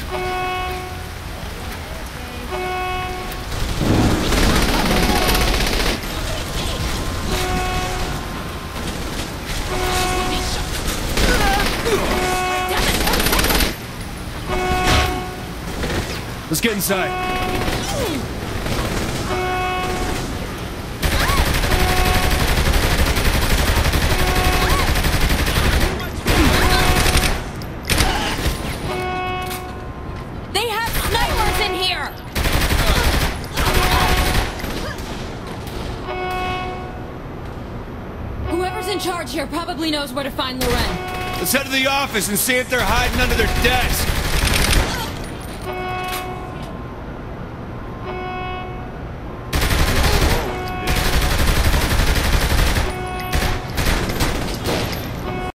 Let's get inside. They have snipers in here! Whoever's in charge here probably knows where to find Loren. Let's head to the office and see if they're hiding under their desk.